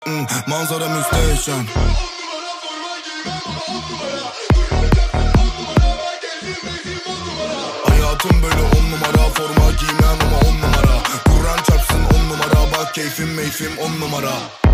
Manzara müsteşem. Hayatım böyle 10 numara, forma giymem ama 10 numara. Kur'an çarpsın 10 numara, bak keyfim meyfim 10 numara.